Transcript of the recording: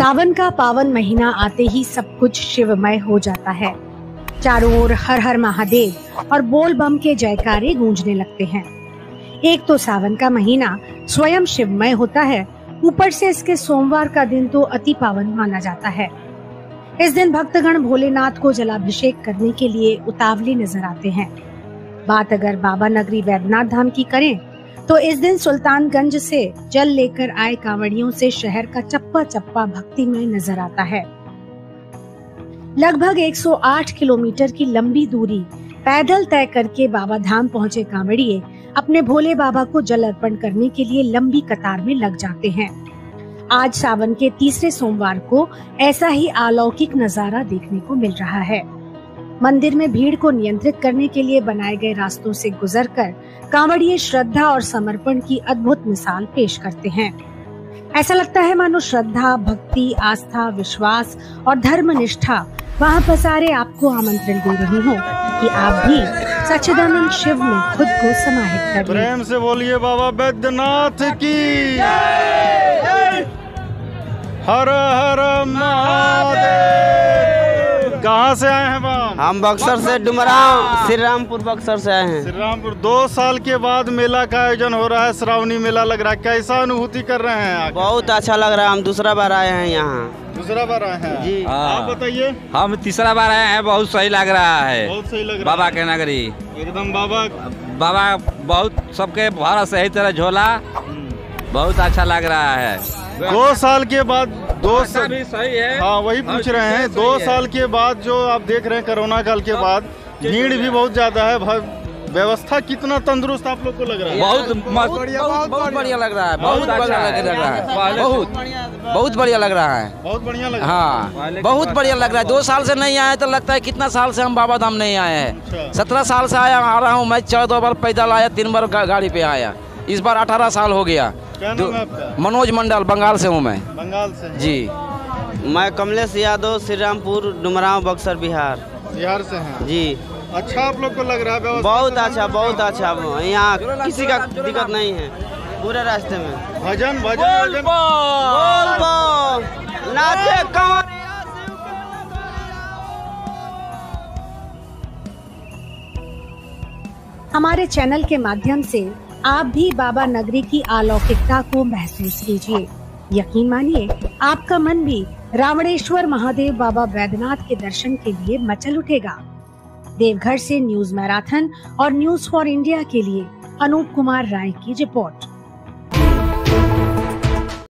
सावन का पावन महीना आते ही सब कुछ शिवमय हो जाता है। चारों ओर हर हर महादेव और बोल बम के जयकारे गूंजने लगते हैं। एक तो सावन का महीना स्वयं शिवमय होता है, ऊपर से इसके सोमवार का दिन तो अति पावन माना जाता है। इस दिन भक्तगण भोलेनाथ को जलाभिषेक करने के लिए उतावले नजर आते हैं। बात अगर बाबा नगरी वैद्यनाथ धाम की करें तो इस दिन सुल्तानगंज से जल लेकर आए कांवड़ियों से शहर का चप्पा चप्पा भक्तिमय नजर आता है। लगभग 108 किलोमीटर की लंबी दूरी पैदल तय करके बाबा धाम पहुंचे कांवड़िए अपने भोले बाबा को जल अर्पण करने के लिए लंबी कतार में लग जाते हैं। आज सावन के तीसरे सोमवार को ऐसा ही अलौकिक नजारा देखने को मिल रहा है। मंदिर में भीड़ को नियंत्रित करने के लिए बनाए गए रास्तों से गुजरकर कांवड़िए श्रद्धा और समर्पण की अद्भुत मिसाल पेश करते हैं। ऐसा लगता है मानो श्रद्धा, भक्ति, आस्था, विश्वास और धर्म निष्ठा वहाँ पसारे आपको आमंत्रण दे रही हो कि आप भी सच्चिदानंद शिव में खुद को समाहित कर लें। प्रेम से बोलिए बाबा बैद्यनाथ की हर हर महादेव। कहाँ से आए हैं बाबा? हम बक्सर से डुमराव श्री रामपुर बक्सर से आए हैं। श्री रामपुर 2 साल के बाद मेला का आयोजन हो रहा है, श्रावणी मेला लग रहा है, कैसा अनुभूति कर रहे हैं आके? बहुत अच्छा लग रहा है। हम दूसरा बार आए हैं यहाँ। दूसरा बार आए हैं जी। आप बताइए। हम तीसरा बार आए हैं। बहुत सही लग रहा है। बहुत सही लग रहा बाबा है के नगरी एकदम। बाबा बहुत सबके भारत सही तरह झोला, बहुत अच्छा लग रहा है। 2 साल के बाद भी सही है। हाँ वही पूछ रहे हैं। 2 साल के बाद जो आप देख रहे हैं कोरोना काल के बाद भीड़ भी बहुत ज्यादा है। व्यवस्था कितना तंदुरुस्त आप लोग को लग रहा है? बहुत बढ़िया लग रहा है। बहुत बढ़िया लग रहा है। बहुत बढ़िया लग रहा है। बहुत बढ़िया लग रहा है। हाँ बहुत बढ़िया लग रहा है। 2 साल से नहीं आए तो लगता है कितना साल से हम बाबा धाम नहीं आए हैं। 17 साल से आ रहा हूँ मैं। 14 बार पैदल आया, 3 बार गाड़ी पे आया। इस बार 18 साल हो गया। क्या नाम है आपका? मनोज मंडल, बंगाल से हूँ मैं। बंगाल से जी। मैं कमलेश यादव, श्री रामपुर डुमराव बक्सर बिहार। बिहार से हैं जी। अच्छा आप लोग को लग रहा है व्यवस्था? बहुत अच्छा, बहुत अच्छा। यहाँ किसी का दिक्कत नहीं है पूरे रास्ते में। भजन भजन नाचे हमारे चैनल के माध्यम से आप भी बाबा नगरी की अलौकिकता को महसूस कीजिए। यकीन मानिए आपका मन भी रावणेश्वर महादेव बाबा वैद्यनाथ के दर्शन के लिए मचल उठेगा। देवघर से न्यूज मैराथन और न्यूज फॉर इंडिया के लिए अनूप कुमार राय की रिपोर्ट।